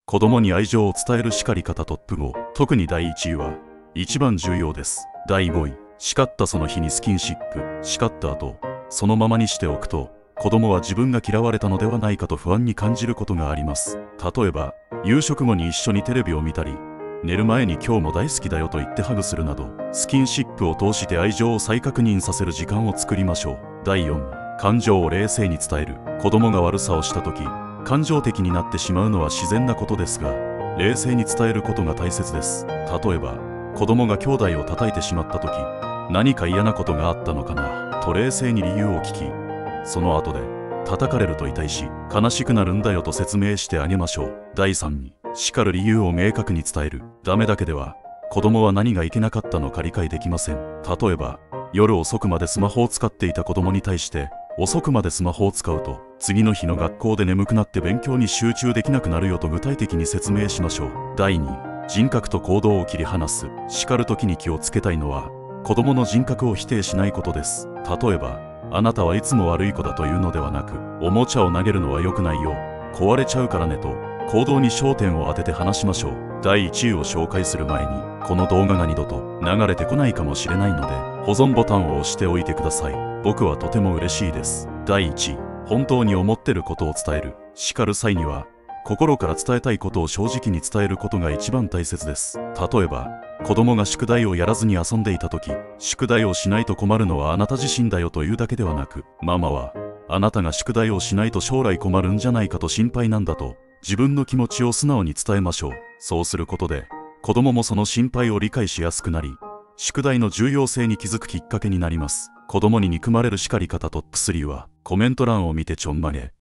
子供に愛情を伝える叱り方トップ5。特に第1位は一番重要です。第5位、叱ったその日にスキンシップ。叱った後、そのままにしておくと、子供は自分が嫌われたのではないかと不安に感じることがあります。例えば、夕食後に一緒にテレビを見たり、寝る前に今日も大好きだよと言ってハグするなど、スキンシップを通して愛情を再確認させる時間を作りましょう。第4、感情を冷静に伝える。子供が悪さをした時、感情的になってしまうのは自然なことですが、冷静に伝えることが大切です。例えば、子供が兄弟を叩いてしまった時、何か嫌なことがあったのかなと冷静に理由を聞き、その後で叩かれると痛いし悲しくなるんだよと説明してあげましょう。第3に、叱る理由を明確に伝える。ダメだけでは子供は何がいけなかったのか理解できません。例えば、夜遅くまでスマホを使っていた子供に対して、遅くまでスマホを使うと次の日の学校で眠くなって勉強に集中できなくなるよと具体的に説明しましょう。第2、人格と行動を切り離す。叱る時に気をつけたいのは、子供の人格を否定しないことです。例えば、あなたはいつも悪い子だというのではなく、おもちゃを投げるのは良くないよ、壊れちゃうからねと行動に焦点を当てて話しましょう。第1位を紹介する前に、この動画が二度と流れてこないかもしれないので、保存ボタンを押しておいてください。僕はとても嬉しいです。第1位、本当に思ってることを伝える。叱る際には、心から伝えたいことを正直に伝えることが一番大切です。例えば、子供が宿題をやらずに遊んでいた時、宿題をしないと困るのはあなた自身だよというだけではなく、ママはあなたが宿題をしないと将来困るんじゃないかと心配なんだと自分の気持ちを素直に伝えましょう。そうすることで子供もその心配を理解しやすくなり、宿題の重要性に気づくきっかけになります。子供に憎まれる叱り方トップ3はコメント欄を見てちょんまげ。